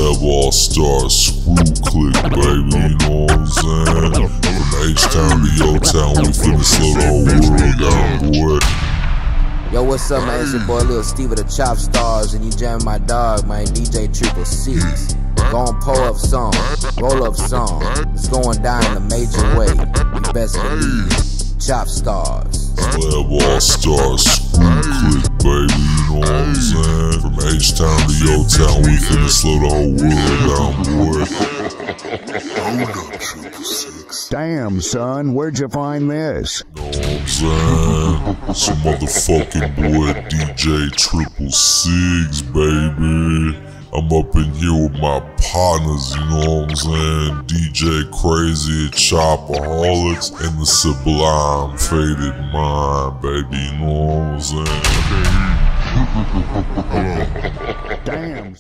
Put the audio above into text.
SlabAllStarz, screw click, baby, you know what I'm saying? From H-Town to Yo-Town, we finna slow the whole world down, boy. Yo, what's up, man? It's your boy Lil Steppa, the ChoppaHolix, and you jamming my dog, man, DJ 666. Gon' pull up song, roll up song. It's going down in a major way. You best believe it. ChoppaHolix. SlabAllStarz, screw click, baby, you know what I'm saying? From H-Town to Yo-Town, we finna slow the whole world down, boy. Hold up, 666. Damn, son, where'd you find this? Know what I'm saying? Some motherfucking boy DJ 666, baby. I'm up in here with my partners, you know what I'm saying? DJ Crazy, ChoppaHolix, and the Sublime Faded Mind, baby, you know what I'm saying? Damn.